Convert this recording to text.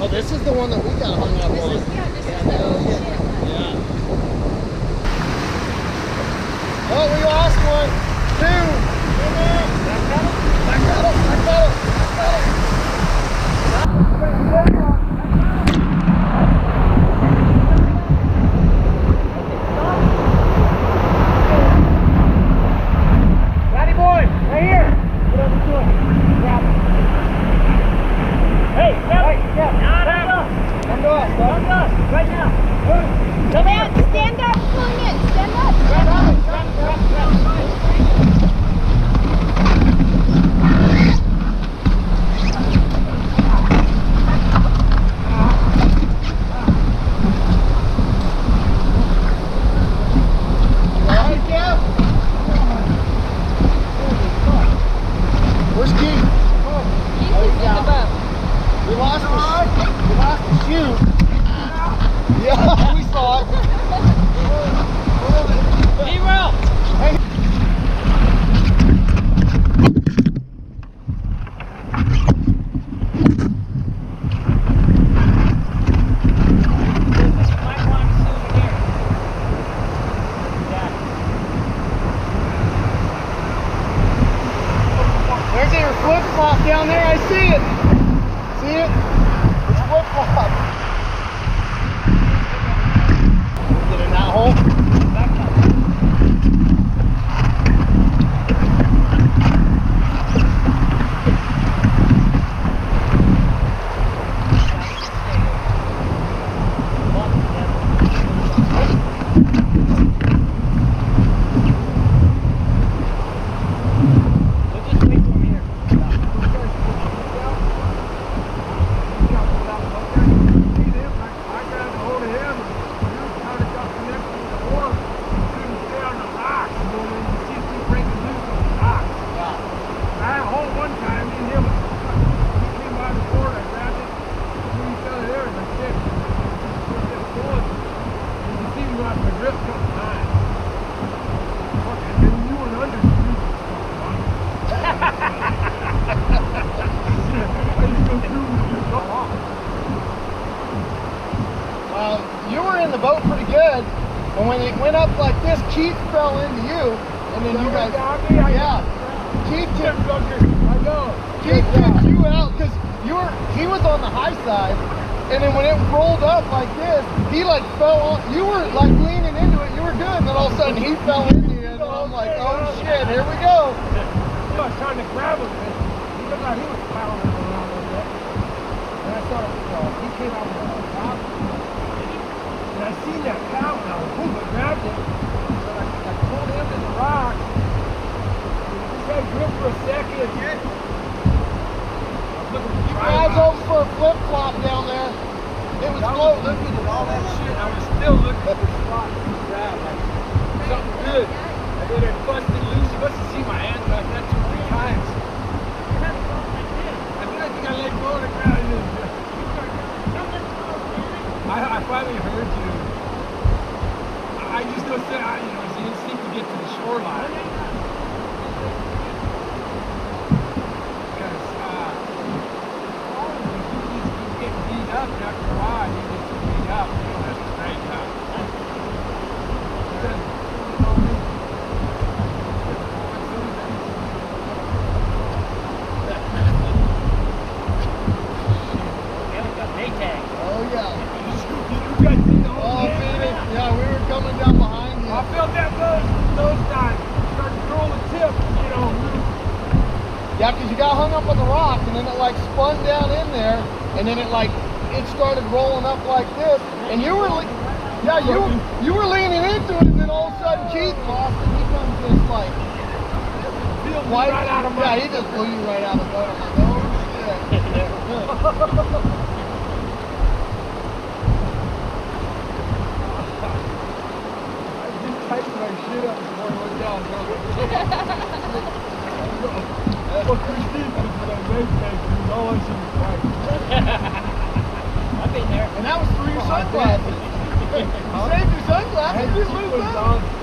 Oh, this is the one that we got hung up on. Yeah. Oh, we lost one. Two. Back pedal. Back pedal. Back pedal. Back pedal. Daddy boy, right here. Get over to it. Grab it. Hey, yeah. Come to us. Come to us. Right now. Come in. Stand up. Come in. Stand up. Grab it. Where's Keith? We lost the shoe. Yeah, we saw it. Zero. Hey. There's your flip-flop down there. I see it. See it? It's flip-flop. Get in that hole. Back up. You were in the boat pretty good, and when it went up like this, Keith fell into you, and then you guys, yeah, Keith tipped you out because he was on the high side, and then when it rolled up like this, he like fell on. You were like leaning into it, you were good, and then all of a sudden he fell into you, and I'm like, oh shit, here we go. I was trying to grab him, and he looked like he was plowing around a little bit, and I thought he came out on top. And I seen that cow and I was boom, I grabbed it. So I pulled him to the rock. He got grip for a second. You guys over for a flip-flop down there. It was floating. Looking at all that shit. I was still looking at the spot to grab. Like, something good. And then it busted loose. You must have seen my hands like that 2 or 3 times. I think I let go of the ground. I finally heard you. I just don't say, it's the instinct to get to the shoreline. Because he's getting beat up after a while. He gets beat up. You don't have to straighten up. Oh yeah. Yeah, we were coming down behind you. I felt that those times. Started to roll the tip, Yeah, because you got hung up on the rock, and then it like spun down in there, and then it started rolling up like this, and you were you were leaning into it, and then all of a sudden Keith lost, and he comes just like right out of my. Yeah, he just blew you right out of the boat. I'm like, oh shit. Tighten my shit up before I went down. Well, Christine was in a race tank, and all I see was white. I've been there. And that was through your sunglasses. You saved your sunglasses. She was on